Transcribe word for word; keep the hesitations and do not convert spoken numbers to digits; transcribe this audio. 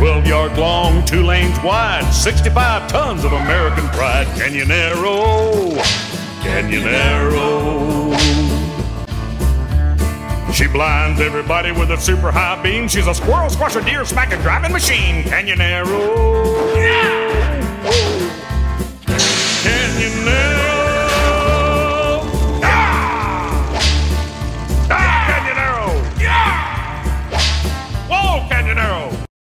twelve yards long, two lanes wide, sixty-five tons of American pride. Canyonero, Canyonero. She blinds everybody with a super high beam. She's a squirrel, squasher, deer, smacking, driving machine. Canyonero, yeah! Canyonero.